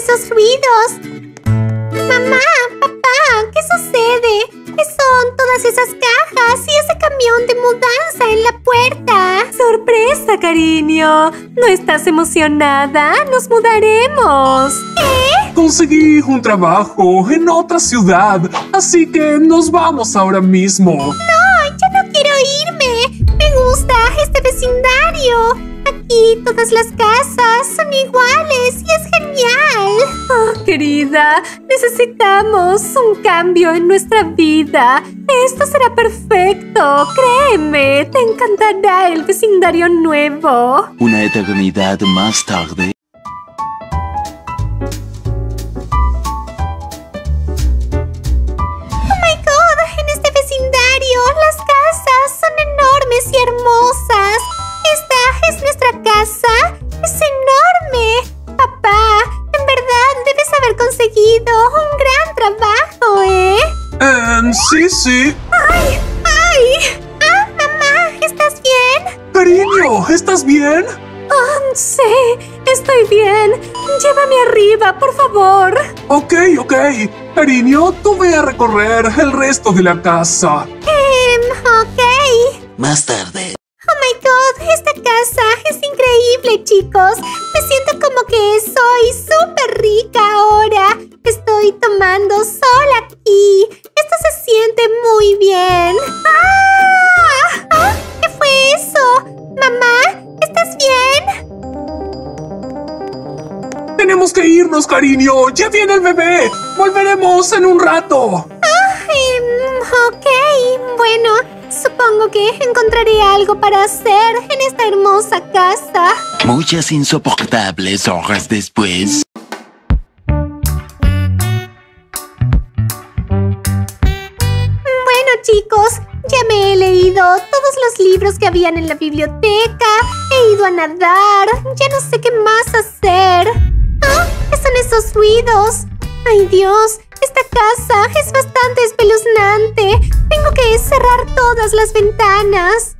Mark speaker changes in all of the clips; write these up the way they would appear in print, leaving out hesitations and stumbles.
Speaker 1: esos ruidos? Mamá, papá, ¿qué sucede? ¿Qué son todas esas cajas y ese camión de mudanza en la puerta?
Speaker 2: ¡Sorpresa, cariño! ¿No estás emocionada? ¡Nos mudaremos!
Speaker 1: ¿Qué?
Speaker 3: Conseguí un trabajo en otra ciudad, así que nos vamos ahora mismo.
Speaker 1: No, yo no quiero irme. Me gusta este vecindario. Aquí todas las casas son iguales y es genial.
Speaker 2: Oh, querida, necesitamos un cambio en nuestra vida. Esto será perfecto. Créeme, te encantará el vecindario nuevo.
Speaker 4: Una eternidad más tarde.
Speaker 1: Oh my God, en este vecindario las casas son enormes y hermosas. ¿Esta es nuestra casa? ¡Es enorme! Papá, en verdad debes haber conseguido un gran trabajo, ¿eh?
Speaker 3: Sí.
Speaker 1: ¡Ay! ¡Ay! ¡Ah, mamá! ¿Estás bien?
Speaker 3: Cariño, ¿estás bien?
Speaker 2: Oh, sí, estoy bien. Llévame arriba, por favor.
Speaker 3: Ok. Cariño, tú ve a recorrer el resto de la casa.
Speaker 1: Ok.
Speaker 4: Más tarde.
Speaker 1: Oh my God, esta casa es increíble, chicos. Me siento como que soy súper rica ahora. Estoy tomando sol aquí. Esto se siente muy bien. ¡Ah! ¿Ah? ¿Qué fue eso? Mamá, ¿estás bien?
Speaker 3: Tenemos que irnos, cariño. Ya viene el bebé. Volveremos en un rato.
Speaker 1: Ok, bueno, supongo que encontraré algo para hacer en esta hermosa casa.
Speaker 4: Muchas insoportables horas después.
Speaker 1: Bueno, chicos, ya me he leído todos los libros que habían en la biblioteca, he ido a nadar, ya no sé qué más hacer. ¿Ah? ¿Qué son esos ruidos? ¡Ay, Dios! Esta casa es bastante espeluznante. Tengo que cerrar todas las ventanas.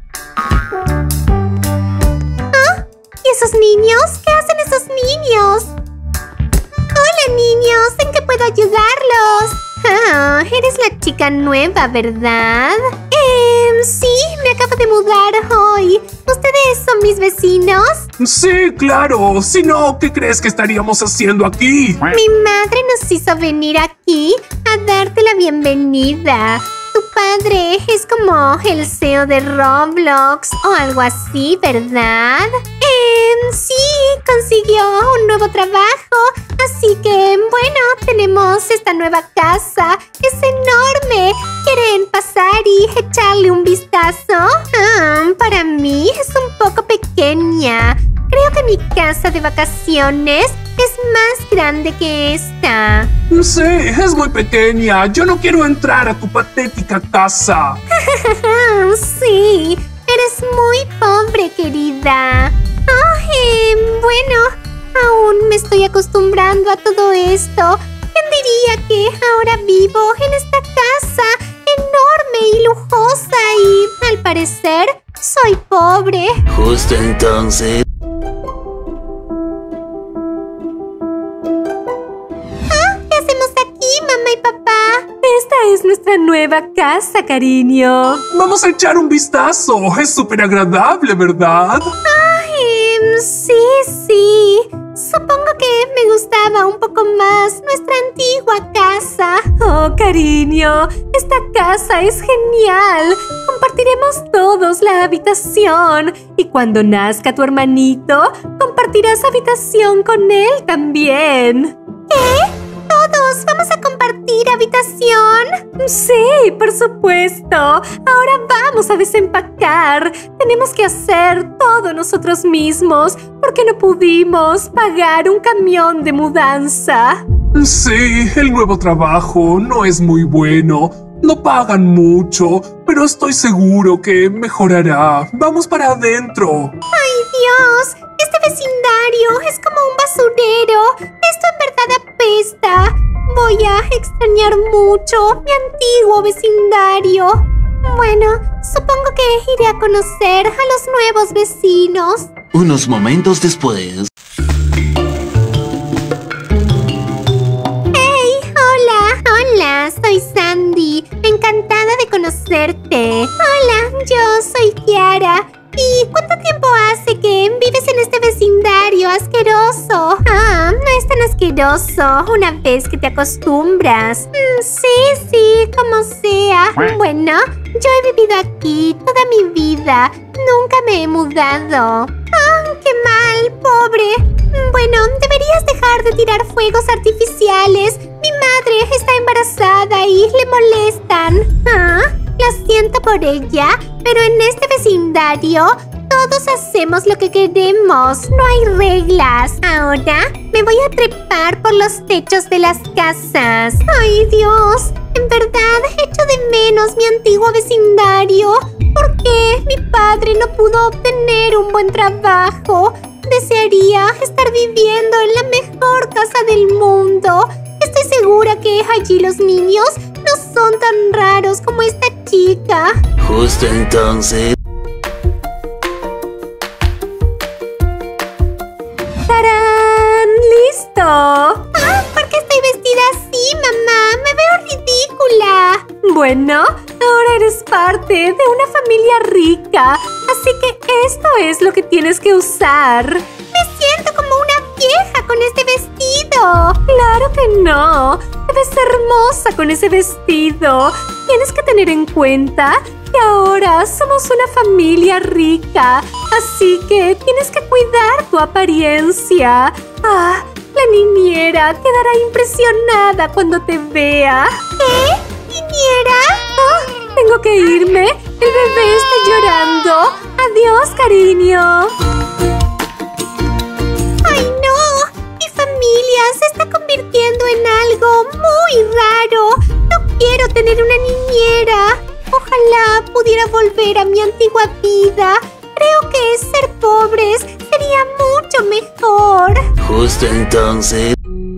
Speaker 1: ¿Ah? ¿Y esos niños? ¿Qué hacen esos niños? Hola, niños. ¿En qué puedo ayudarlos? Ah, eres la chica nueva, ¿verdad? Sí, me acabo de mudar hoy. ¿Ustedes son mis vecinos?
Speaker 3: Sí, claro. Si no, ¿qué crees que estaríamos haciendo aquí?
Speaker 1: Mi madre nos hizo venir aquí a darte la bienvenida. Tu padre es como el CEO de Roblox o algo así, ¿verdad? Sí, consiguió un nuevo trabajo. Así que, bueno, tenemos esta nueva casa. Es enorme. ¿Quieren pasar y echarle un vistazo? Para mí es un poco pequeña. Creo que mi casa de vacaciones es más grande que esta.
Speaker 3: Sí, es muy pequeña. Yo no quiero entrar a tu patética casa.
Speaker 1: Sí, eres muy pobre, querida. Bueno, aún me estoy acostumbrando a todo esto. ¿Quién diría que ahora vivo en esta casa enorme y lujosa y, al parecer, soy pobre?
Speaker 4: Justo entonces.
Speaker 1: ¿Qué hacemos aquí, mamá y papá?
Speaker 2: Esta es nuestra nueva casa, cariño.
Speaker 3: Vamos a echar un vistazo. Es súper agradable, ¿verdad?
Speaker 1: Sí. Supongo que me gustaba un poco más nuestra antigua casa.
Speaker 2: Oh, cariño, esta casa es genial. Compartiremos todos la habitación. Y cuando nazca tu hermanito, compartirás habitación con él también.
Speaker 1: ¿Qué? ¿Todos vamos a compartir habitación?
Speaker 2: Sí, por supuesto. Ahora vamos a desempacar. Tenemos que hacer todo nosotros mismos porque no pudimos pagar un camión de mudanza.
Speaker 3: Sí, el nuevo trabajo no es muy bueno. No pagan mucho, pero estoy seguro que mejorará. Vamos para adentro.
Speaker 1: ¡Ay, Dios! Este vecindario es como un basurero. Esto en verdad apesta. Voy a extrañar mucho mi antiguo vecindario. Bueno, supongo que iré a conocer a los nuevos vecinos.
Speaker 4: Unos momentos después.
Speaker 1: Hola, soy Sandy. Encantada de conocerte. Hola, yo soy Kiara. ¿Y cuánto tiempo hace que vives en este vecindario asqueroso? Ah, no es tan asqueroso una vez que te acostumbras. Sí, como sea. Bueno, yo he vivido aquí toda mi vida. Nunca me he mudado. ¡Ah, qué mal, pobre! Bueno, deberías dejar de tirar fuegos artificiales. Mi madre está embarazada y le molestan. Ah, lo siento por ella, pero en este vecindario todos hacemos lo que queremos. No hay reglas. Ahora me voy a trepar por los techos de las casas. ¡Ay, Dios! En verdad, echo de menos mi antiguo vecindario. ¿Por qué mi padre no pudo obtener un buen trabajo? Desearía estar viviendo en la mejor casa del mundo. Estoy segura que allí los niños no son tan raros como esta chica.
Speaker 4: Justo entonces.
Speaker 2: ¡Tarán! ¡Listo!
Speaker 1: Ah, ¿por qué estoy vestida así, mamá? Me veo ridícula.
Speaker 2: Bueno, ahora eres parte de una familia rica, así que esto es lo que tienes que usar.
Speaker 1: Me siento como una vieja con este vestido.
Speaker 2: ¡Claro que no! Te ves hermosa con ese vestido. Tienes que tener en cuenta que ahora somos una familia rica, así que tienes que cuidar tu apariencia. Ah, la niñera quedará impresionada cuando te vea.
Speaker 1: ¿Qué? ¿Niñera?
Speaker 2: Oh, tengo que irme. El bebé está llorando. Adiós, cariño.
Speaker 1: ¡Ay, no! Mi familia se está convirtiendo en algo muy raro. No quiero tener una niñera. Ojalá pudiera volver a mi antigua vida. Creo que ser pobres sería mucho mejor.
Speaker 4: Justo entonces.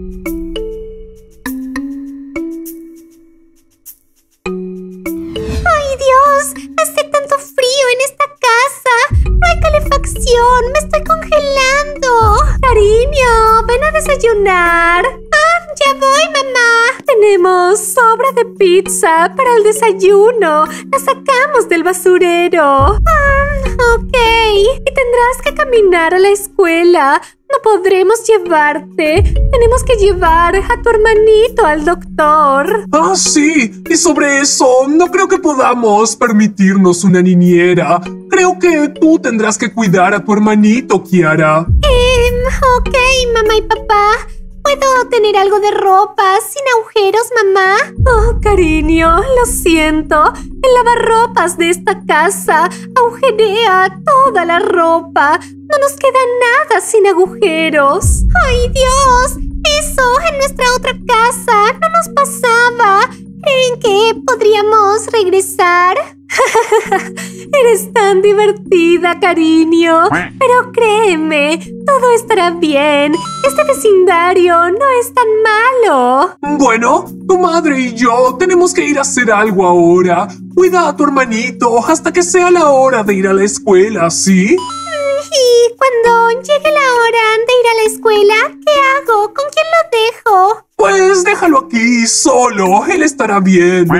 Speaker 1: ¡Ay, Dios! Hace tanto frío en esta casa. No hay calefacción. Me estoy congelando.
Speaker 2: Cariño, ven a desayunar.
Speaker 1: ¡Ah, ya voy, mamá!
Speaker 2: Tenemos sobra de pizza para el desayuno. La sacamos del basurero.
Speaker 1: Ok.
Speaker 2: Y tendrás que caminar a la escuela. No podremos llevarte. Tenemos que llevar a tu hermanito al doctor.
Speaker 3: Ah, sí. Y sobre eso, no creo que podamos permitirnos una niñera. Creo que tú tendrás que cuidar a tu hermanito, Kiara.
Speaker 1: Ok, mamá y papá. ¿Puedo tener algo de ropa sin agujeros, mamá?
Speaker 2: Oh, cariño, lo siento. El lavarropas de esta casa agujerea toda la ropa. No nos queda nada sin agujeros.
Speaker 1: ¡Ay, Dios! Eso en nuestra otra casa no nos pasaba. ¿Creen que podríamos regresar?
Speaker 2: Eres tan divertida, cariño. Pero créeme, todo estará bien. Este vecindario no es tan malo.
Speaker 3: Bueno, tu madre y yo tenemos que ir a hacer algo ahora. Cuida a tu hermanito hasta que sea la hora de ir a la escuela, ¿sí?
Speaker 1: Y cuando llegue la hora de ir a la escuela, ¿qué hago? ¿Con quién lo dejo?
Speaker 3: Pues déjalo aquí solo. Él estará bien.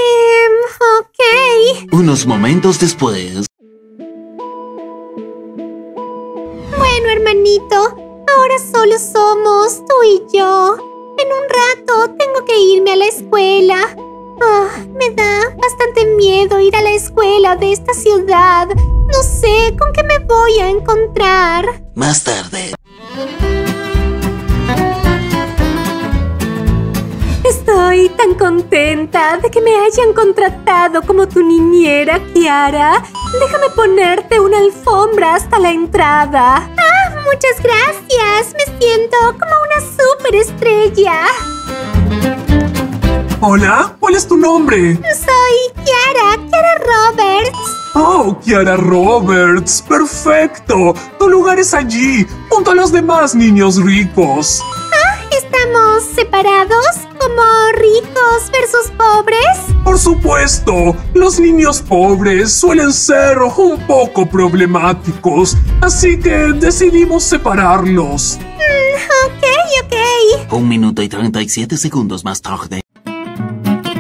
Speaker 1: Ok.
Speaker 4: Unos momentos después.
Speaker 1: Bueno, hermanito, ahora solo somos tú y yo. En un rato tengo que irme a la escuela. Me da bastante miedo ir a la escuela de esta ciudad. No sé con qué me voy a encontrar.
Speaker 4: Más tarde.
Speaker 2: Estoy tan contenta de que me hayan contratado como tu niñera, Kiara. Déjame ponerte una alfombra hasta la entrada.
Speaker 1: Muchas gracias. Me siento como una superestrella.
Speaker 3: Hola, ¿cuál es tu nombre?
Speaker 1: Soy Kiara Roberts.
Speaker 3: Oh, Kiara Roberts. Perfecto. Tu lugar es allí, junto a los demás niños ricos.
Speaker 1: ¿Estamos separados como ricos versus pobres?
Speaker 3: Por supuesto, los niños pobres suelen ser un poco problemáticos, así que decidimos separarlos.
Speaker 1: Ok.
Speaker 4: 1 minuto y 37 segundos más tarde.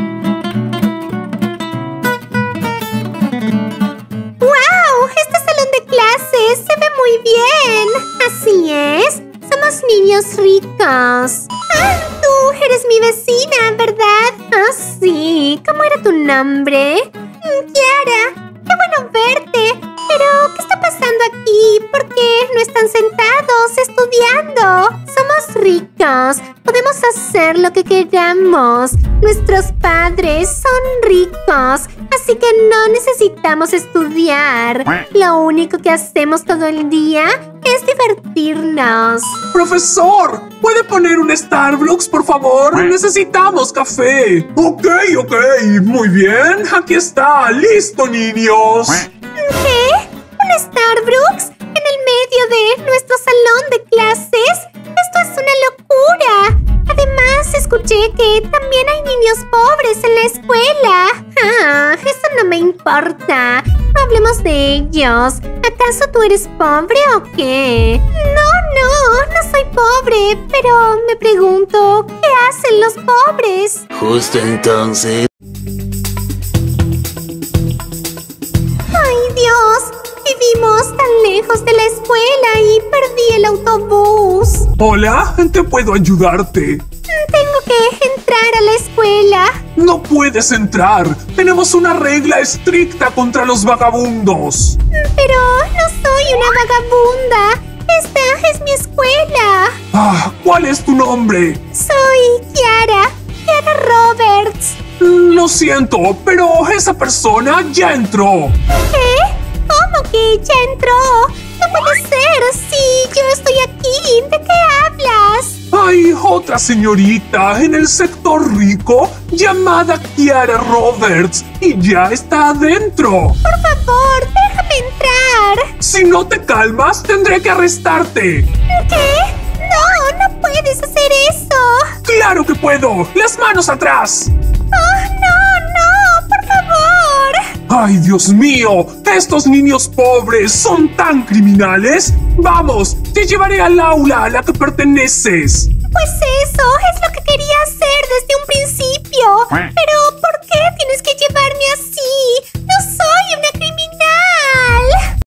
Speaker 1: mi vecina, ¿verdad? Ah, sí. ¿Cómo era tu nombre? Kiara. Qué bueno verte. Pero, ¿qué está pasando aquí? ¿Por qué no están sentados estudiando? Somos ricos. Podemos hacer lo que queramos. Nuestros padres son ricos, así que no necesitamos estudiar. Lo único que hacemos todo el día es divertirnos.
Speaker 3: Profesor, ¿puede poner un Starbucks, por favor? Necesitamos café. Ok, muy bien. Aquí está, listo, niños.
Speaker 1: ¿Qué? ¿Un Starbucks? ¿En el medio de nuestro salón de clases? Esto es una locura. Además, escuché que también hay niños pobres en la escuela. Ah, eso no me importa. No hablemos de ellos. ¿Acaso tú eres pobre o qué? No soy pobre, pero me pregunto, ¿qué hacen los pobres?
Speaker 4: Justo entonces.
Speaker 1: ¡Ay, Dios! Vivimos tan lejos de la escuela y perdí el autobús.
Speaker 3: Hola, ¿en qué puedo ayudarte?
Speaker 1: Tengo que entrar a la escuela.
Speaker 3: No puedes entrar. Tenemos una regla estricta contra los vagabundos.
Speaker 1: Pero no soy una vagabunda. Esta es mi escuela.
Speaker 3: Ah, ¿cuál es tu nombre?
Speaker 1: Soy Kiara Roberts.
Speaker 3: Lo siento, pero esa persona ya entró.
Speaker 1: ¿Qué? ¿Cómo que ya entró? No puede ser. Sí, yo estoy aquí. ¿De qué hablas?
Speaker 3: Hay otra señorita en el sector rico llamada Kiara Roberts y ya está adentro.
Speaker 1: Por favor, déjame entrar.
Speaker 3: Si no te calmas, tendré que arrestarte.
Speaker 1: ¿Qué? No puedes hacer eso.
Speaker 3: ¡Claro que puedo! ¡Las manos atrás!
Speaker 1: ¡Oh, no! ¡Por favor!
Speaker 3: ¡Ay, Dios mío! ¿Estos niños pobres son tan criminales? ¡Vamos! ¡Te llevaré al aula a la que perteneces!
Speaker 1: Pues eso es lo que quería hacer desde un principio. Pero, ¿por qué tienes que llevarme así? ¡No soy una criminal!